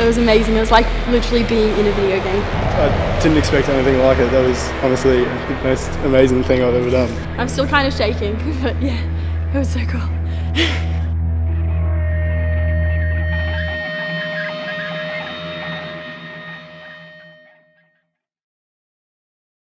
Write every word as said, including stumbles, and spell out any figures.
It was amazing. It was like literally being in a video game. I didn't expect anything like it. That was honestly the most amazing thing I've ever done. I'm still kind of shaking, but yeah, it was so cool.